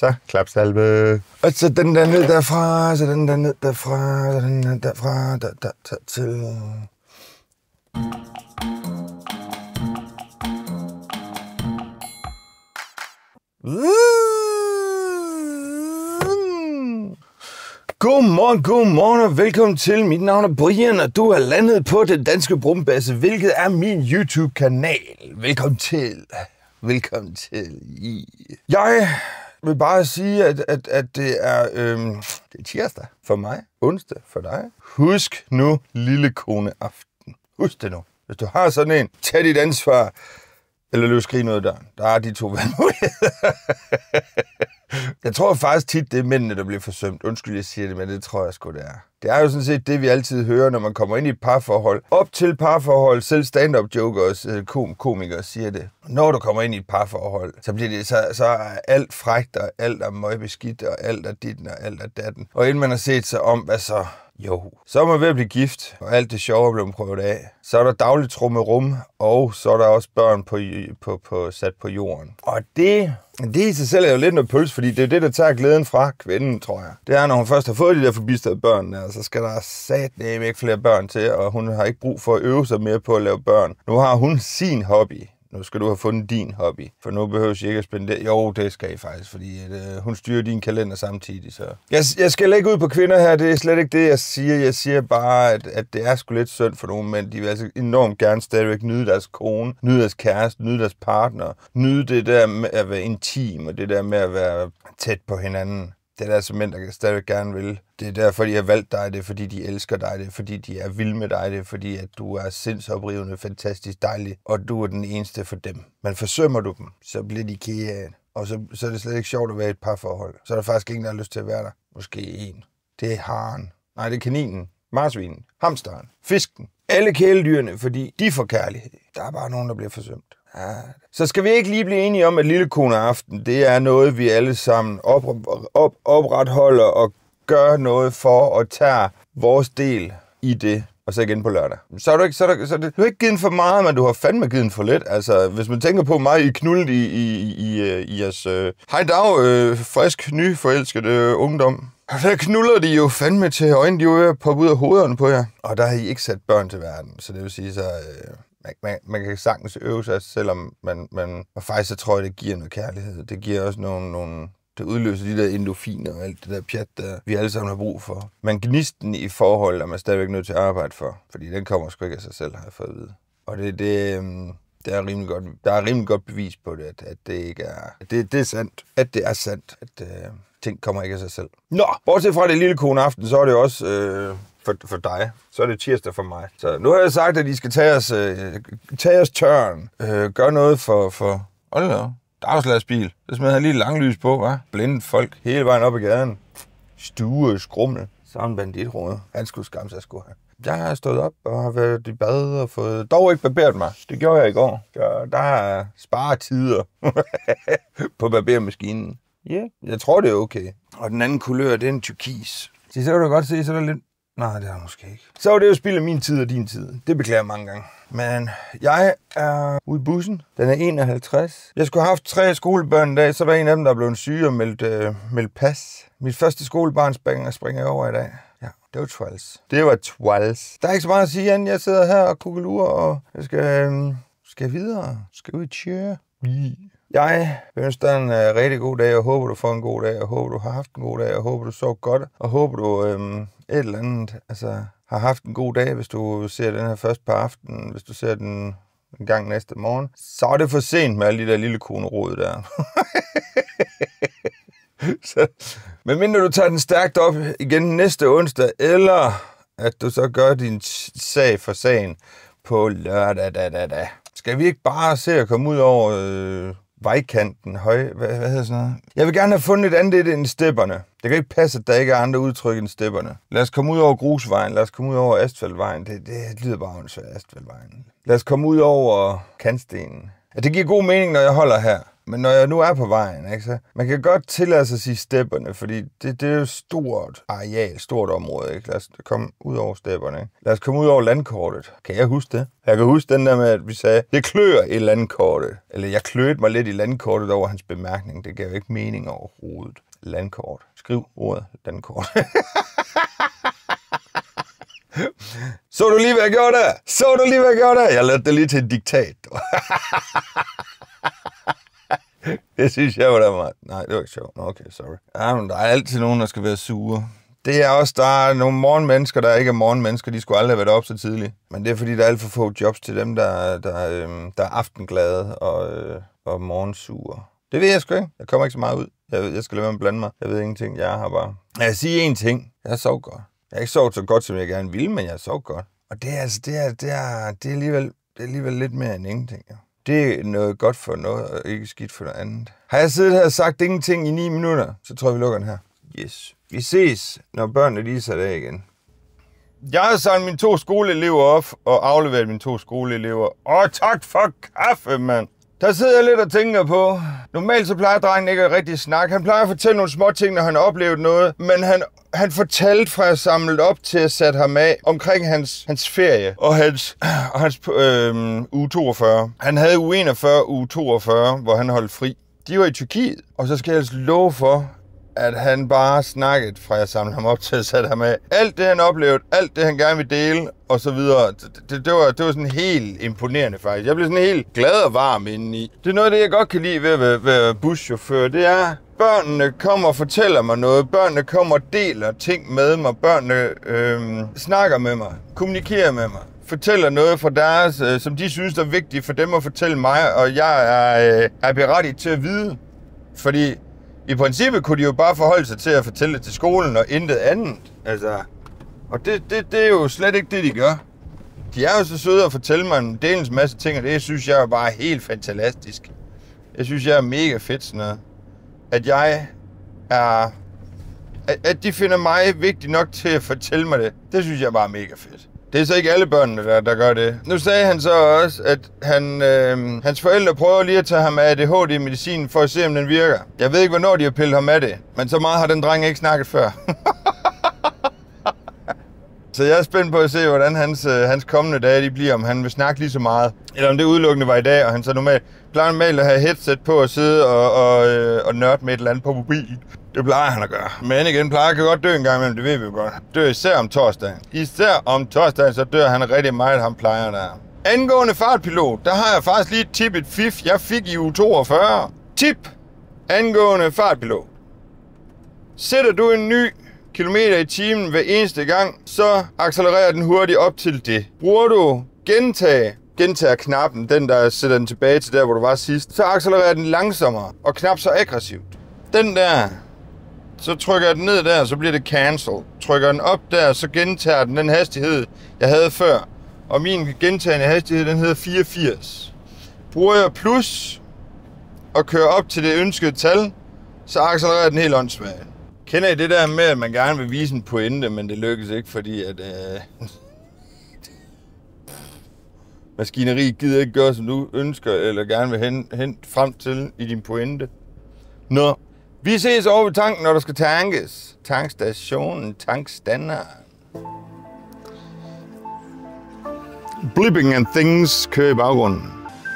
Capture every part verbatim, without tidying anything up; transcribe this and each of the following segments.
Så klapsalve. Og så den der ned derfra, så den der ned derfra, så den der derfra, der, der, der til... Godmorgen, godmorgen og velkommen til. Mit navn er Brian, og du er landet på Den Danske Brumbasse, hvilket er min YouTube-kanal. Velkommen til. Velkommen til. Jeg vil bare sige, at, at, at det, er, øhm, det er tirsdag for mig, onsdag for dig. Husk nu lille kone aften. Husk det nu. Hvis du har sådan en, tag dit ansvar, eller løb skrige noget af døren. Der er de to valgmuligheder. Jeg tror faktisk tit, det er mændene, der bliver forsømt. Undskyld, jeg siger det, men det tror jeg sgu, det er. Det er jo sådan set det, vi altid hører, når man kommer ind i et parforhold. Op til parforhold, selv stand-up-jokere, kom komikere siger det. Når du kommer ind i et parforhold, så bliver det så, så er alt frækt, og alt er møgbeskidt, og alt er ditten, og alt er datten. Og inden man har set sig om, hvad så? Jo, så er man ved at blive gift, og alt det sjove er blevet prøvet af. Så er der dagligt trummerum, og så er der også børn på, på, på, sat på jorden. Og det, det i sig selv er jo lidt noget pøls, fordi det er det, der tager glæden fra kvinden, tror jeg. Det er, når hun først har fået de der forbistede børn, der, så skal der satme ikke flere børn til, og hun har ikke brug for at øve sig mere på at lave børn. Nu har hun sin hobby. Nu skal du have fundet din hobby, for nu behøver jeg ikke at spendere... Jo, det skal I faktisk, fordi at, øh, hun styrer din kalender samtidig, så... Jeg, jeg skal ikke ud på kvinder her, det er slet ikke det, jeg siger. Jeg siger bare, at, at det er sgu lidt synd for nogle mænd. De vil altså enormt gerne stadigvæk nyde deres kone, nyde deres kæreste, nyde deres partner, nyde det der med at være intim, og det der med at være tæt på hinanden. Det er der altså mænd, der stadigvæk gerne vil. Det er derfor, de har valgt dig, det er fordi, de elsker dig, det er fordi, de er vilde med dig, det er fordi, at du er sindsoprivende, fantastisk dejlig, og du er den eneste for dem. Men forsømmer du dem, så bliver de kede af, og så, så er det slet ikke sjovt at være i et parforhold. Så er der faktisk ingen, der har lyst til at være der. Måske en. Det er haren. Nej, det er kaninen, marsvinen, hamsteren, fisken. Alle kæledyrene, fordi de får kærlighed. Der er bare nogen, der bliver forsømt. Ja. Så skal vi ikke lige blive enige om, at lille kone aften, det er noget, vi alle sammen op, op, opretholder og gør noget for at tage vores del i det, og så igen på lørdag. Så er du ikke, så er du, så er det, du har ikke givet for meget, men du har fandme givet for lidt. Altså, hvis man tænker på mig, I knullet i, i, i, i jeres øh, hej dag, øh, frisk, nyforelskede øh, ungdom. Og der knuller de jo fandme til øjnene, de jo poppe ud af hovederne på jer. Og der har I ikke sat børn til verden, så det vil sige så... Øh, Man, man, man kan sagtens øve sig, selvom man, man... Og faktisk så tror jeg, det giver noget kærlighed. Det giver også nogle... nogle det udløser de der endorfiner og alt det der pjat, der vi alle sammen har brug for. Man gnisten i forhold, er man stadigvæk nødt til at arbejde for. Fordi den kommer sgu ikke af sig selv, har jeg fået at vide. Og det, det, det er rimelig godt, der er rimelig godt bevis på det, at, at det ikke er... At det, det er sandt. At det er sandt. At uh, ting kommer ikke af sig selv. Nå, bortset fra det lille kone aften, så er det også... Øh, For, for dig, så er det tirsdag for mig. Så nu har jeg sagt, at I skal tage os, øh, tage os tørn. Øh, gør noget for... for Hold da, dagslagsbil. Så smider han lige langlys på, hva'? Blindet folk hele vejen op ad gaden. Stue, skrummel. Sammen banditrådet. Han skulle skamme sig, skulle han. Jeg har stået op og har været i bad og fået... Dog ikke barberet mig. Det gjorde jeg i går. Så der er sparetider på barbermaskinen. Ja, yeah. Jeg tror, det er okay. Og den anden kulør, det er en turkis. Så kan du godt se, så er der lidt... Nej, det er måske ikke. Så var det jo spild af min tid og din tid. Det beklager jeg mange gange. Men jeg er ude i bussen. Den er enoghalvtreds. Jeg skulle have haft tre skolebørn i dag, så er der en af dem, der er blevet syg og meldt, øh, meldt pas. Mit første skolebarn springer, springer over i dag. Ja, det var træls. Det var træls. Der er ikke så meget at sige, Jan. Jeg sidder her og kugelurer, og jeg skal, øh, skal videre. Skal ud cheer. Jeg ønsker dig en uh, rigtig god dag, og håber, du får en god dag, og håber, du har haft en god dag, og håber, du sov godt, og håber, du øhm, et eller andet altså, har haft en god dag, hvis du ser den her først på aftenen, hvis du ser den en gang næste morgen. Så er det for sent med alle de der lille konerod der. Så, men mindre du tager den stærkt op igen næste onsdag, eller at du så gør din sag for sagen på lørdag, da, da, da. Skal vi ikke bare se at komme ud over... Øh, vejkanten, høj, hvad, hvad hedder sådan noget? Jeg vil gerne have fundet et andet end stepperne. Det kan ikke passe, at der ikke er andre udtryk end stepperne. Lad os komme ud over grusvejen, lad os komme ud over asfaltvejen. Det, det lyder bare åndssvagt, asfaltvejen. Lad os komme ud over kantstenen. Ja, det giver god mening, når jeg holder her. Men når jeg nu er på vejen, ikke, så man kan godt tillade sig at sige stepperne, fordi det, det er jo et stort areal, stort område. Ikke? Lad os komme ud over stepperne. Ikke? Lad os komme ud over landkortet. Kan jeg huske det? Jeg kan huske den der med, at vi sagde, det klør i landkortet. Eller jeg kløede mig lidt i landkortet over hans bemærkning. Det gav jo ikke mening overhovedet. Landkort. Skriv ordet landkort. Så du lige, hvad jeg gjorde der? Så du lige, hvad jeg gjorde der? Jeg lavede det lige til et diktat. Det synes jeg var da meget. Nej, det var ikke sjovt. Okay, sorry. Ja, men der er altid nogen, der skal være sure. Det er også, der er nogle morgenmennesker, der ikke er morgenmennesker. De skulle aldrig have været op så tidligt. Men det er, fordi der er alt for få jobs til dem, der, der, øhm, der er aftenglade og, øh, og morgensure. Det ved jeg sgu ikke. Jeg kommer ikke så meget ud. Jeg, ved, jeg skal lade være med at blande mig. Jeg ved ingenting. Jeg har bare... Jeg kan sige én ting. Jeg har sovet godt. Jeg har ikke sovet så godt, som jeg gerne ville, men jeg har sovet godt. Og det er altså, det er, det er, det er, alligevel, det er alligevel lidt mere end ingenting. Ja. Det er noget godt for noget, og ikke skidt for noget andet. Har jeg siddet her og sagt ingenting i ni minutter, så tror jeg, vi lukker den her. Yes. Vi ses, når børnene lige sat af igen. Jeg har sagt mine to skoleelever op og afleveret mine to skoleelever. Åh, tak for kaffe, mand. Der sidder jeg lidt og tænker på. Normalt så plejer drengen ikke at rigtig snakke. Han plejer at fortælle nogle små ting, når han har oplevet noget. Men han, han fortalte fra at samle op til at sætte ham af omkring hans, hans ferie og hans, og hans øh, uge toogfyrre. Han havde uge enogfyrre, uge toogfyrre, hvor han holdt fri. De var i Tyrkiet, og så skal jeg altså love for, at han bare snakkede fra at samle ham op til at sætte ham af. Alt det, han oplevede, alt det, han gerne ville dele, og så videre. Det, det, det, var, det var sådan helt imponerende, faktisk. Jeg blev sådan helt glad og varm indeni. Det er noget af det, jeg godt kan lide ved at være, være buschauffør. Det er, børnene kommer og fortæller mig noget. Børnene kommer og deler ting med mig. Børnene øh, snakker med mig, kommunikerer med mig. Fortæller noget fra deres, øh, som de synes er vigtigt for dem at fortælle mig, og jeg er, øh, er berettiget til at vide. Fordi i princippet kunne de jo bare forholde sig til at fortælle det til skolen og intet andet. Altså, og det, det, det er jo slet ikke det, de gør. De er jo så søde at fortælle mig en delens masse ting, og det synes jeg er bare helt fantastisk. Jeg synes, jeg er mega fedt sådan noget. At jeg er... At, at de finder mig vigtig nok til at fortælle mig det, det synes jeg bare er mega fedt. Det er så ikke alle børnene, der, der gør det. Nu sagde han så også, at han, øh, hans forældre prøver lige at tage ham af A D H D-medicinen for at se, om den virker. Jeg ved ikke, hvornår de har pillet ham af det, men så meget har den dreng ikke snakket før. Så jeg er spændt på at se, hvordan hans, øh, hans kommende dage de bliver, om han vil snakke lige så meget. Eller om det udelukkende var i dag, og han så normalt plejer normalt at have headset på og sidde og, og, øh, og nørde med et eller andet på mobilen. Det plejer han at gøre. Men igen, plejer kan godt dø en gang imellem, det ved vi jo godt. Dør især om torsdagen. Især om torsdagen, så dør han rigtig meget, han plejer der. Angående fartpilot, der har jeg faktisk lige et tip, et fif, jeg fik i uge toogfyrre. Tip angående fartpilot. Sætter du en ny kilometer i timen hver eneste gang, så accelererer den hurtigt op til det. Bruger du gentag, gentager knappen, den der sætter den tilbage til der, hvor du var sidst, så accelererer den langsommere og knap så aggressivt. Den der, så trykker jeg den ned der, så bliver det cancel. Trykker den op der, så gentager den den hastighed, jeg havde før. Og min gentagende hastighed, den hedder fireogfirs. Bruger jeg plus og kører op til det ønskede tal, så accelererer den helt åndssvagt. Kender I det der med, at man gerne vil vise en pointe, men det lykkes ikke, fordi at... Øh, maskineri gider ikke gøre, som du ønsker, eller gerne vil hente hen frem til i din pointe. Nå, vi ses over ved tanken, når der skal tankes. Tankstationen, tankstandard. Blipping and things kører i baggrunden.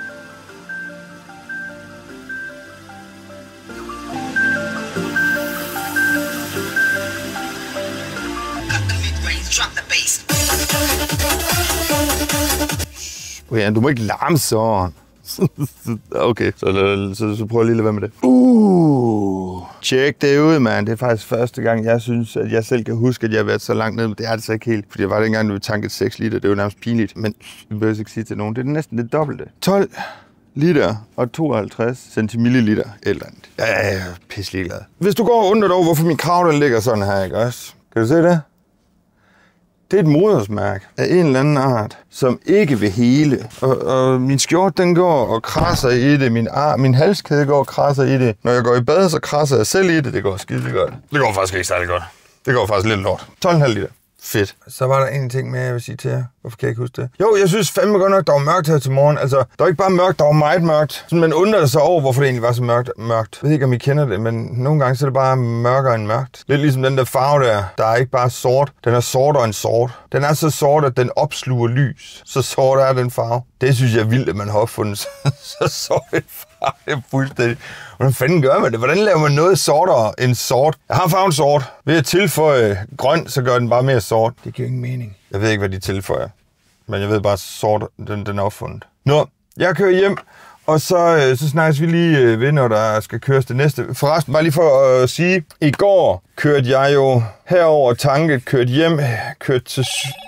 Ja, du må ikke larme sådan. Okay, så, så, så, så prøv lige at lade være med det. Uh, tjek det ud, mand. Det er faktisk første gang, jeg synes, at jeg selv kan huske, at jeg har været så langt ned. Men det er det så ikke helt, fordi jeg var det engang, når vi tankede seks liter. Det er jo nærmest pinligt, men vi behøver ikke sige til nogen. Det er næsten det dobbelte. tolv liter og tooghalvtreds centimilliliter eller andet. Ja, jeg er pisselig glad. Hvis du går og undrer over, hvorfor min krav den ligger sådan her, ikke også? Kan du se det? Det er et modersmærke af en eller anden art, som ikke vil hele. Og, og min skjort, den går og krasser i det. Min, arm, min halskæde går og krasser i det. Når jeg går i bad, så krasser jeg selv i det. Det går skide godt. Det går faktisk ikke særlig godt. Det går faktisk lidt lort. tolv komma fem liter. Fedt. Så var der en ting med, jeg vil sige til jer. Hvorfor kan jeg ikke huske det? Jo, jeg synes fandme godt nok, der var mørkt her til morgen. Altså, der var ikke bare mørkt, der var meget mørkt. Så man undrer sig over, hvorfor det egentlig var så mørkt. mørkt. Jeg ved ikke, om I kender det, men nogle gange så er det bare mørkere end mørkt. Lidt ligesom den der farve der. Der er ikke bare sort. Den er sortere end sort. Den er så sort, at den opsluger lys. Så sort er den farve. Det synes jeg er vildt, at man har opfundet så sort en farve. Det er fuldstændig. Hvordan fanden gør man det? Hvordan laver man noget sortere end sort? Jeg har farven sort. Ved at tilføje grøn, så gør den bare mere sort. Det giver ingen mening. Jeg ved ikke, hvad de tilføjer. Men jeg ved bare, sort, den, den er opfundet. Nå, jeg kører hjem. Og så, så snakkes vi lige ved, når der skal køres det næste. Forresten, bare lige for at sige. I går kørte jeg jo herover tanket, kørte hjem, kørte til,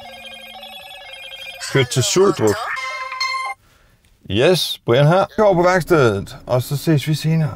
kørte til Suldrup. Yes, Brian her. Jeg går på værkstedet, og så ses vi senere.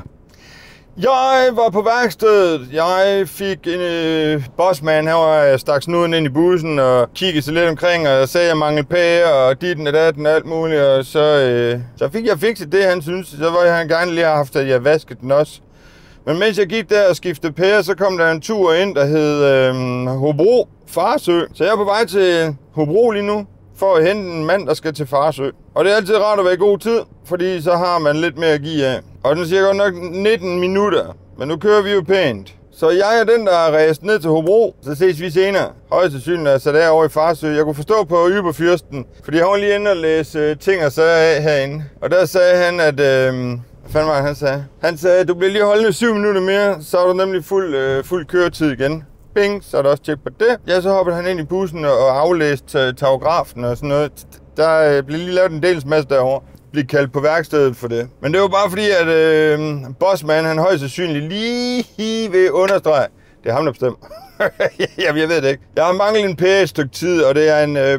Jeg var på værkstedet. Jeg fik en øh, bossman her, og jeg stak snuden ind i bussen og kiggede så lidt omkring, og jeg sagde, at jeg manglede pære, og ditten og datten og alt muligt. Og så, øh, så fik jeg fikset det, han synes. Så var jeg gerne lige have haft, at jeg vaskede den også. Men mens jeg gik der og skiftede pære, så kom der en tur ind, der hed øh, Hobro Farsø. Så jeg er på vej til Hobro lige nu, for at hente en mand, der skal til Farsø. Og det er altid rart at være i god tid, fordi så har man lidt mere at give af. Og den siger godt nok nitten minutter, men nu kører vi jo pænt. Så jeg er den, der har ræst ned til Hobro, så ses vi senere. Højst sandsynligt er sat derovre i Farsø. Jeg kunne forstå på Yberfyrsten, fordi han var lige inde og læse ting og sager af herinde. Og der sagde han, at... Øh, hvad fanden var det, han sagde? Han sagde, at du bliver lige holdende syv minutter mere, så er du nemlig fuld, øh, fuld køretid igen. Bing, så er der også tjek på det. Ja, så hoppede han ind i bussen og aflæste tagografen og sådan noget. Der blev lige lavet en dels masse derovre. Blev kaldt på værkstedet for det. Men det var bare fordi, at øh, bossman, han højst sandsynligt lige vil understrege. Det er ham, der bestemmer. Jamen, jeg ved det ikke. Jeg har manglet en pære et stykke tid, og det er en øh,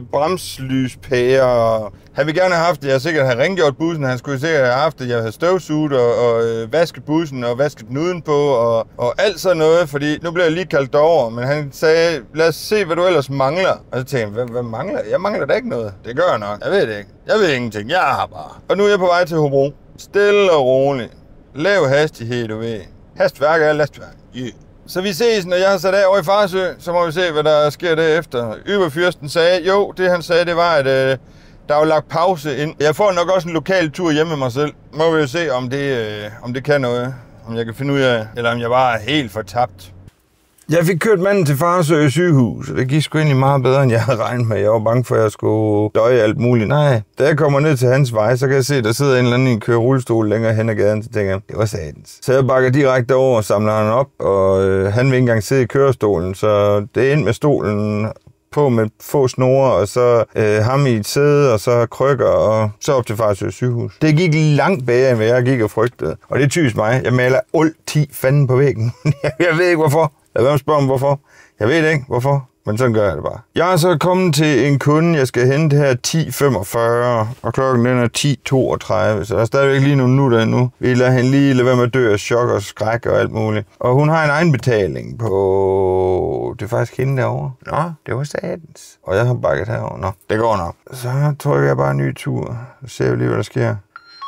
bremslyspære. Han vil gerne have haft det. Jeg har sikkert have rengjort bussen. Han skulle sikkert have haft det. Jeg havde støvsuget og, og øh, vasket bussen og vasket den udenpå og, og alt sådan noget. Fordi nu bliver jeg lige kaldt derover. Men han sagde, lad os se, hvad du ellers mangler. Og så tænkte jeg, hvad, hvad mangler jeg? Jeg mangler da ikke noget. Det gør jeg nok. Jeg ved det ikke. Jeg ved ingenting. Jeg har bare. Og nu er jeg på vej til Hobro. Stille og roligt. Lav hastighed, du ved. Hastværk er lastværk. Yeah. Så vi ses, når jeg har sat af over i Farsø, så må vi se, hvad der sker derefter. Yberfyrsten sagde, jo, det han sagde, det var, at øh, der var lagt pause ind. Jeg får nok også en lokal tur hjemme med mig selv. Må vi jo se, om det, øh, om det kan noget. Om jeg kan finde ud af, eller om jeg bare er helt fortabt. Jeg fik kørt manden til Farsø sygehus, og det gik sgu egentlig meget bedre, end jeg havde regnet med. Jeg var bange for, at jeg skulle døje alt muligt. Nej, da jeg kommer ned til hans vej, så kan jeg se, at der sidder en eller anden i en kørerullestol længere hen ad gaden, så tænker jeg, det var satans. Så jeg bakker direkte over og samler han op, og øh, han vil ikke engang sidde i kørestolen, så det er ind med stolen på med få snore, og så øh, ham i et sæde, og så krykker, og så op til Farsø sygehus. Det gik langt bedre, end hvad jeg gik og frygtede. Og det er typisk mig. Jeg maler altid fanden på væggen. Jeg ved ikke hvorfor. Lad være med at spørge om hvorfor. Jeg ved ikke hvorfor, men sådan gør jeg det bare. Jeg er så kommet til en kunde, jeg skal hente her ti femogfyrre, og klokken den er ti toogtredive, så der er stadigvæk lige nogle minutter endnu. Vi lader hende lige lade være med at dø af chok og skræk og alt muligt. Og hun har en egenbetaling på... Det er faktisk hende derovre. Nå, det var satans. Og jeg har bakket herovre. Nå, det går nok. Så trykker jeg bare en ny tur. Så ser vi lige, hvad der sker.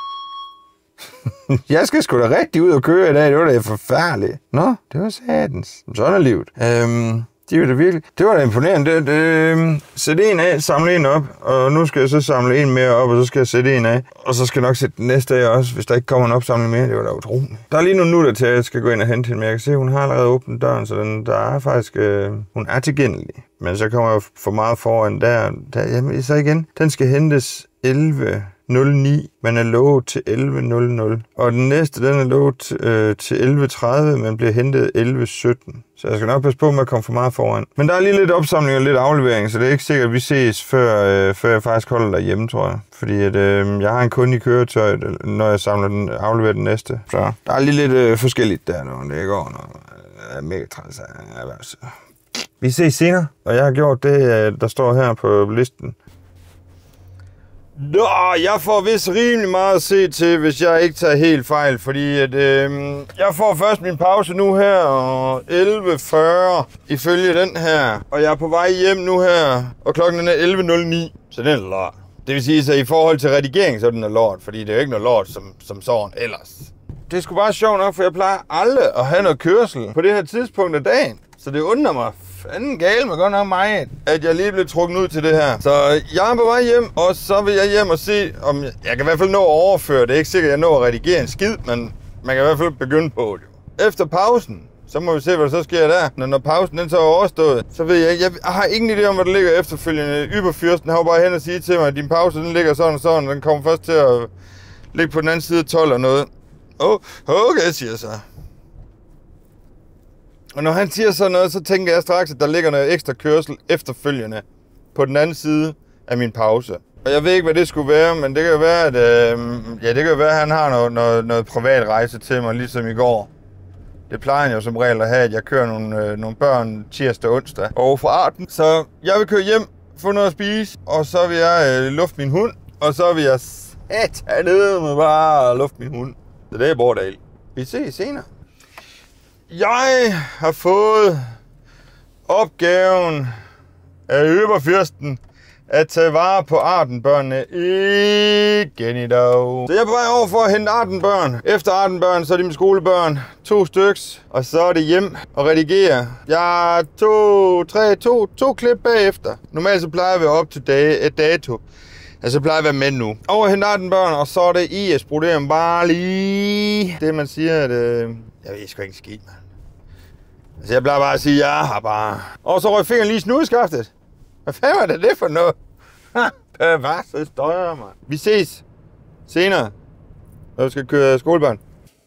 Jeg skal sgu da rigtig ud og køre i dag. Det var da forfærdeligt. Nå, det var satans. Sådan er livet. Øhm, det var da virkelig. Det var da imponerende. Det, det, sætte en af, samle en op. Og nu skal jeg så samle en mere op, og så skal jeg sætte en af. Og så skal jeg nok sætte den næste af også, hvis der ikke kommer en opsamling mere. Det var da utroligt. Der er lige nogle minutter til, at jeg skal gå ind og hente hende. Men jeg kan se, at hun har allerede åbnet døren, så den, der er faktisk... Øh, hun er tilgængelig. Men så kommer jeg for meget foran der. der jamen, så igen. Den skal hentes elleve nul ni, man er lovet til elleve nul nul. Og den næste, den er lovet øh, til elleve tredive, men bliver hentet elleve sytten. Så jeg skal nok passe på med at komme for meget foran. Men der er lige lidt opsamling og lidt aflevering, så det er ikke sikkert, at vi ses, før, øh, før jeg faktisk holder derhjemme, tror jeg. Fordi at, øh, jeg har en kunde i køretøjet, når jeg samler den, afleverer den næste. Så der er lige lidt øh, forskelligt der, når det går. Når det er mega træls. Vi ses senere, og jeg har gjort det, der står her på listen. Nå, jeg får vist rimelig meget at se til, hvis jeg ikke tager helt fejl, fordi at, øh, jeg får først min pause nu her, og elleve fyrre ifølge den her, og jeg er på vej hjem nu her, og klokken er elleve nul ni, så den er lort. Det vil sige, at i forhold til redigering, så er den er lort, fordi det er jo ikke noget lort som, som sådan ellers. Det er sgu bare sjovt nok, for jeg plejer aldrig at have noget kørsel på det her tidspunkt af dagen, så det undrer mig fanden gale med godt nok mig, at jeg lige blev trukket ud til det her. Så jeg er på vej hjem, og så vil jeg hjem og se, om jeg, jeg kan i hvert fald nå at overføre. Det er ikke sikkert, at jeg når at redigere en skid, men man kan i hvert fald begynde på det. Efter pausen, så må vi se, hvad der så sker der. Når, når pausen den så er overstået, så ved jeg, jeg har ingen idé om, hvad der ligger efterfølgende. Yberfyrsten har jo bare hen og sige til mig, at din pause den ligger sådan og sådan, og den kommer først til at ligge på den anden side af tolv og noget. Åh, oh, okay, siger jeg så. Og når han siger sådan noget, så tænker jeg straks, at der ligger noget ekstra kørsel efterfølgende på den anden side af min pause. Og jeg ved ikke, hvad det skulle være, men det kan jo være, at, øh, ja, det kan jo være, at han har noget, noget, noget privat rejse til mig, ligesom i går. Det plejer han jo som regel at have, at jeg kører nogle, øh, nogle børn tirsdag og onsdag over for arten. Så jeg vil køre hjem, få noget at spise, og så vil jeg øh, lufte min hund, og så vil jeg satan ned med bare at lufte min hund. Så det er Bordal. Vi ses senere. Jeg har fået opgaven af Yberfyrsten at tage vare på artenbørnene igen i dag. Så jeg er på vej over for at hente artenbørn. Efter artenbørn, så er det mine skolebørn. To styks. Og så er det hjem og redigere. Jeg har to, tre, to, to klip bagefter. Normalt så plejer jeg at være op til dag, et dato. Altså, så plejer jeg at være med nu. Over at hente artenbørn, og så er det I S problem bare lige det, man siger, at øh, jeg ved sgu ikke skidt, mand. Altså, jeg plejer bare at sige, jeg har bare... Og så røg fingeren lige i snudskaftet. Hvad fanden var det det for noget? Hvad så støjer mig? Vi ses senere, når vi skal køre skolebørn.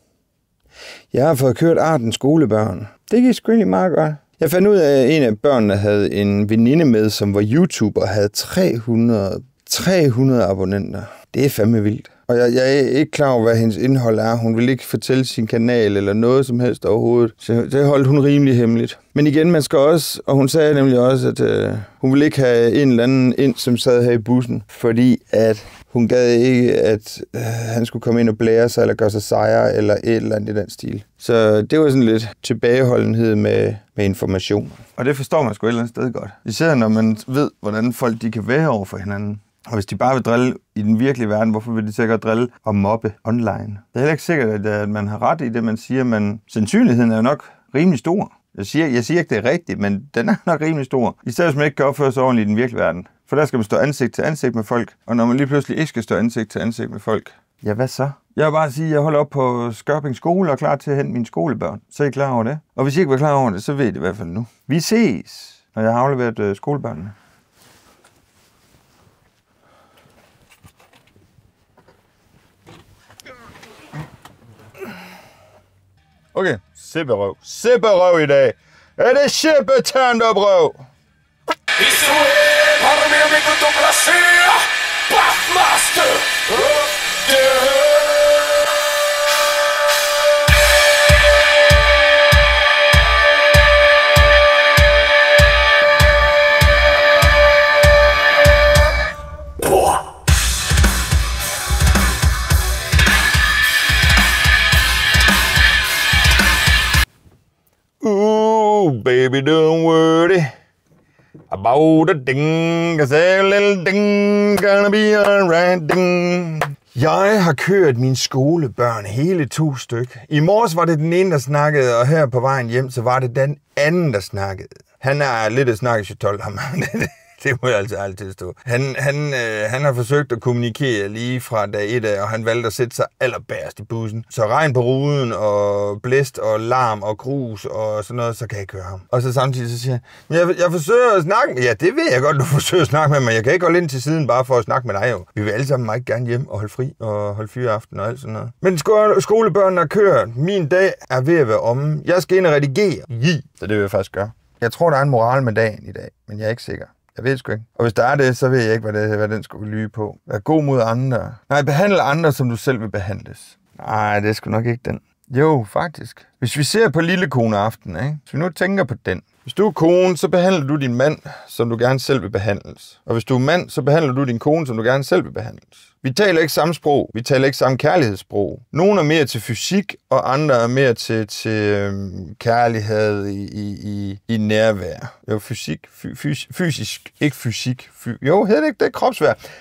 Jeg har fået kørt arten skolebørn. Det gik sgu egentlig meget godt. Jeg fandt ud af, at en af børnene havde en veninde med, som var YouTuber og havde tre hundrede, tre hundrede abonnenter. Det er fandme vildt. Og jeg, jeg er ikke klar over, hvad hendes indhold er. Hun vil ikke fortælle sin kanal eller noget som helst overhovedet. Så det holdt hun rimelig hemmeligt. Men igen, man skal også, og hun sagde nemlig også, at øh, hun ville ikke have en eller anden ind, som sad her i bussen. Fordi at hun gad ikke, at øh, han skulle komme ind og blære sig, eller gøre sig sejre, eller et eller andet i den stil. Så det var sådan lidt tilbageholdenhed med, med information. Og det forstår man sgu et eller andet sted godt. Især når man ved, hvordan folk de kan være over for hinanden. Og hvis de bare vil drille i den virkelige verden, hvorfor vil de sikkert drille og mobbe online? Det er heller ikke sikkert, at man har ret i det, man siger, men sandsynligheden er jo nok rimelig stor. Jeg siger, jeg siger ikke, det er rigtigt, men den er nok rimelig stor. Især hvis man ikke kan opføre sig ordentligt i den virkelige verden. For der skal man stå ansigt til ansigt med folk, og når man lige pludselig ikke skal stå ansigt til ansigt med folk, ja, hvad så? Jeg vil bare sige, at jeg holder op på Skørping skole og er klar til at hente mine skolebørn. Så er I klar over det? Og hvis I ikke var klar over det, så ved I det i hvert fald nu. Vi ses, når jeg har afleveret øh, skolebørnene. Okay, sipperøv. Sipperøv i dag. Er det shippeternderbrøv? Ooh, baby, don't worry about a ding, 'cause a little ding gonna be alright ding. Jeg har kørt mine skolebørn hele to stykker. I morges var det den ene, der snakkede, og her på vejen hjem, så var det den anden, der snakkede. Han er lidt et snakkesjetold, ham. Det må jeg altså altid stå. Han, han, øh, han har forsøgt at kommunikere lige fra dag et af, og han valgte at sætte sig allerbærst i bussen. Så regn på ruden, og blæst, og larm, og grus, og sådan noget, så kan jeg ikke høre ham. Og så samtidig så siger han, jeg, jeg forsøger at snakke med... Ja, det ved jeg godt, du forsøger at snakke med mig. Jeg kan ikke gå ind til siden bare for at snakke med dig jo. Vi vil alle sammen meget gerne hjem og holde fri, og holde fyreaften og alt sådan noget. Men sko- skolebørnene er kørt. Min dag er ved at være omme. Jeg skal ind og redigere. Yeah. Så det vil jeg faktisk gøre. Jeg tror, der er en moral med dagen i dag, men jeg er ikke sikker. Jeg ved sgu ikke. Og hvis der er det, så ved jeg ikke, hvad, det, hvad den skulle lyge på. Vær god mod andre. Nej, behandle andre, som du selv vil behandles. Nej, det er sgu nok ikke den. Jo, faktisk. Hvis vi ser på lille kone aften, ikke? Hvis vi nu tænker på den. Hvis du er kone, så behandler du din mand, som du gerne selv vil behandles. Og hvis du er mand, så behandler du din kone, som du gerne selv vil behandles. Vi taler ikke samme sprog. Vi taler ikke samme kærlighedssprog. Nogle er mere til fysik, og andre er mere til, til øhm, kærlighed i, i, i, i nærvær. Jo, fysik. Fy, fys, fysisk. Ikke fysik. Fy, jo, hedder det ikke det? Kropsvær.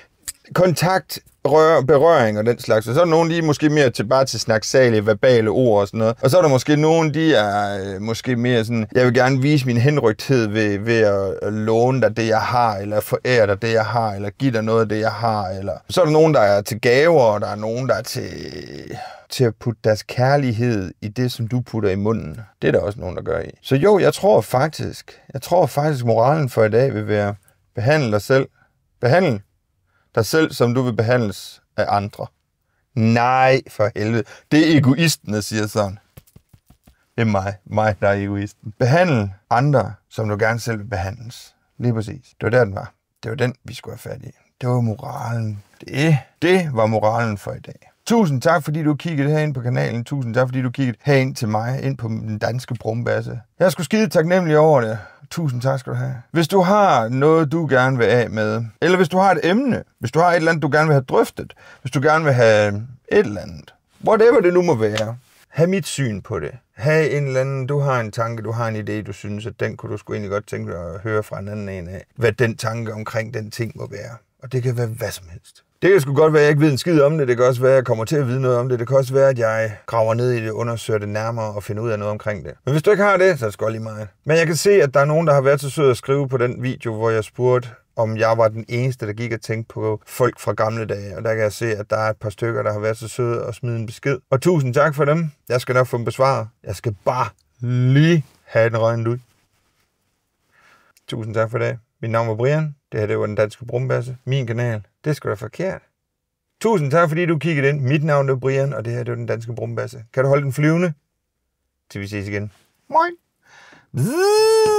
kontakt, rør, berøring og den slags. Og så er der nogen, de er måske mere til bare til snaksalige, verbale ord og sådan noget. Og så er der måske nogen, de er øh, måske mere sådan, jeg vil gerne vise min henrygthed ved, ved at, at låne dig det, jeg har, eller forære dig det, jeg har, eller give dig noget af det, jeg har. Eller... Så er der nogen, der er til gaver, og der er nogen, der er til, til at putte deres kærlighed i det, som du putter i munden. Det er der også nogen, der gør i. Så jo, jeg tror faktisk, jeg tror faktisk, moralen for i dag vil være, behandle dig selv. Behandle dig selv, som du vil behandles af andre. Nej, for helvede. Det er egoisten, der siger sådan. Det er mig. Mig, der er egoisten. Behandle andre, som du gerne selv vil behandles. Lige præcis. Det var der, den var. Det var den, vi skulle have fat i. Det var moralen. Det, det var moralen for i dag. Tusind tak, fordi du kiggede herind på kanalen. Tusind tak, fordi du kiggede herind til mig, ind på den danske brumbasse. Jeg er sgu skide taknemmelig over det. Tusind tak skal du have. Hvis du har noget, du gerne vil af med, eller hvis du har et emne, hvis du har et eller andet, du gerne vil have drøftet, hvis du gerne vil have et eller andet, whatever det nu må være, have mit syn på det. have en eller anden, du har en tanke, du har en idé, du synes, at den kunne du sgu egentlig godt tænke dig at høre fra en anden en af, hvad den tanke omkring den ting må være. Og det kan være hvad som helst. Det kan sgu godt være, at jeg ikke ved en skid om det. Det kan også være, at jeg kommer til at vide noget om det. Det kan også være, at jeg graver ned i det, undersøger det nærmere og finder ud af noget omkring det. Men hvis du ikke har det, så er det sgu lige meget. Men jeg kan se, at der er nogen, der har været så sød at skrive på den video, hvor jeg spurgte, om jeg var den eneste, der gik og tænkte på folk fra gamle dage. Og der kan jeg se, at der er et par stykker, der har været så søde at smide en besked. Og tusind tak for dem. Jeg skal nok få dem besvaret. Jeg skal bare lige have den røgnet ud. Tusind tak for det. Mit navn var Brian. Det her det var Den Danske Brumbasse. Min kanal. Det skal da forkert. Tusind tak, fordi du kiggede ind. Mit navn er Brian, og det her det var Den Danske Brumbasse. Kan du holde den flyvende? Til vi ses igen. Moin!